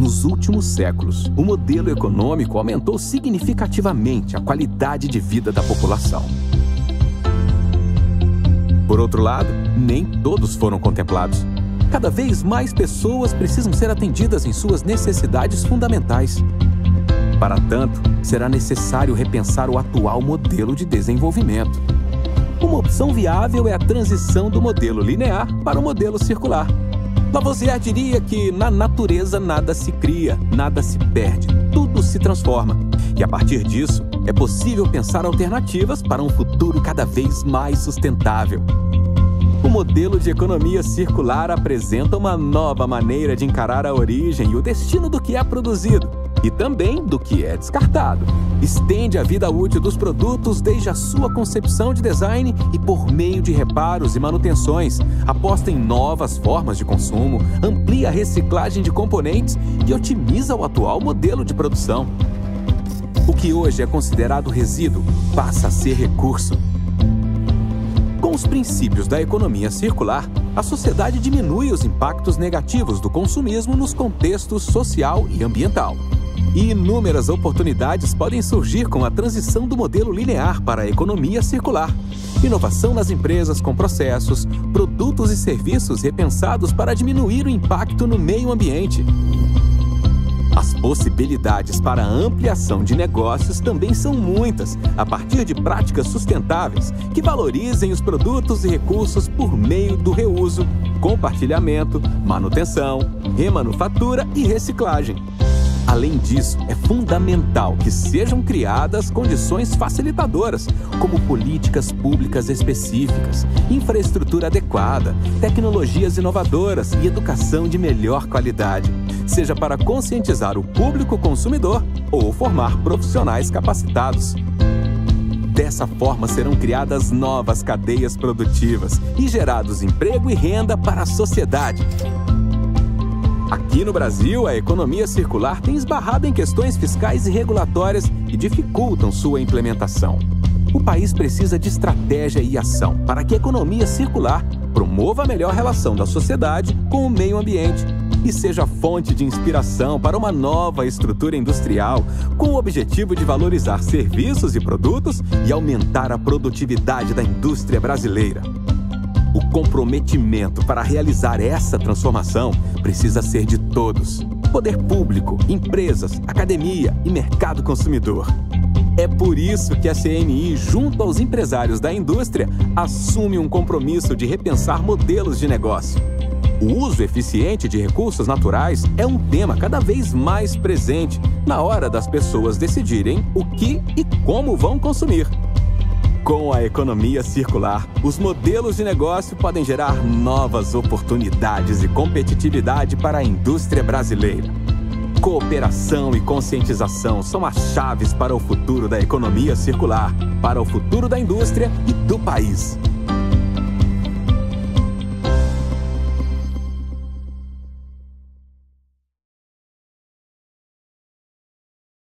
Nos últimos séculos, o modelo econômico aumentou significativamente a qualidade de vida da população. Por outro lado, nem todos foram contemplados. Cada vez mais pessoas precisam ser atendidas em suas necessidades fundamentais. Para tanto, será necessário repensar o atual modelo de desenvolvimento. Uma opção viável é a transição do modelo linear para o modelo circular. Lavoisier diria que na natureza nada se cria, nada se perde, tudo se transforma. E a partir disso, é possível pensar alternativas para um futuro cada vez mais sustentável. O modelo de economia circular apresenta uma nova maneira de encarar a origem e o destino do que é produzido, e também do que é descartado. Estende a vida útil dos produtos desde a sua concepção de design e por meio de reparos e manutenções, aposta em novas formas de consumo, amplia a reciclagem de componentes e otimiza o atual modelo de produção. O que hoje é considerado resíduo passa a ser recurso. Com os princípios da economia circular, a sociedade diminui os impactos negativos do consumismo nos contextos social e ambiental. E inúmeras oportunidades podem surgir com a transição do modelo linear para a economia circular. Inovação nas empresas com processos, produtos e serviços repensados para diminuir o impacto no meio ambiente. As possibilidades para a ampliação de negócios também são muitas, a partir de práticas sustentáveis que valorizem os produtos e recursos por meio do reuso, compartilhamento, manutenção, remanufatura e reciclagem. Além disso, é fundamental que sejam criadas condições facilitadoras, como políticas públicas específicas, infraestrutura adequada, tecnologias inovadoras e educação de melhor qualidade, seja para conscientizar o público consumidor ou formar profissionais capacitados. Dessa forma, serão criadas novas cadeias produtivas e gerados emprego e renda para a sociedade. Aqui no Brasil, a economia circular tem esbarrado em questões fiscais e regulatórias que dificultam sua implementação. O país precisa de estratégia e ação para que a economia circular promova a melhor relação da sociedade com o meio ambiente e seja fonte de inspiração para uma nova estrutura industrial com o objetivo de valorizar serviços e produtos e aumentar a produtividade da indústria brasileira. O comprometimento para realizar essa transformação precisa ser de todos: poder público, empresas, academia e mercado consumidor. É por isso que a CNI, junto aos empresários da indústria, assume um compromisso de repensar modelos de negócio. O uso eficiente de recursos naturais é um tema cada vez mais presente na hora das pessoas decidirem o que e como vão consumir. Com a economia circular, os modelos de negócio podem gerar novas oportunidades e competitividade para a indústria brasileira. Cooperação e conscientização são as chaves para o futuro da economia circular, para o futuro da indústria e do país.